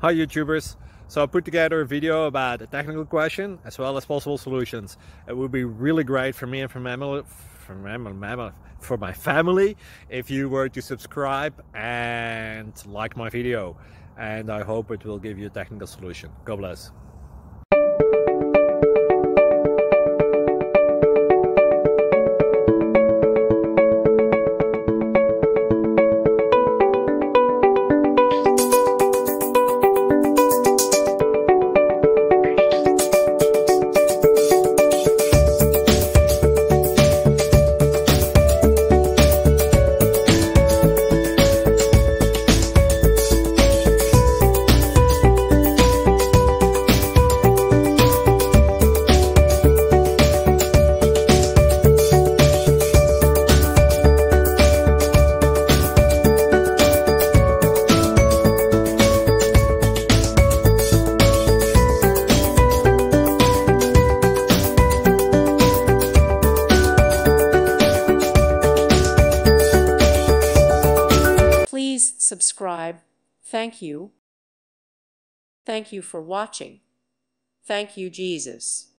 Hi YouTubers. So I put together a video about a technical question as well as possible solutions. It would be really great for me and for my family if you were to subscribe and like my video, and I hope it will give you a technical solution. God bless. Please subscribe. Thank you. Thank you for watching. Thank you, Jesus.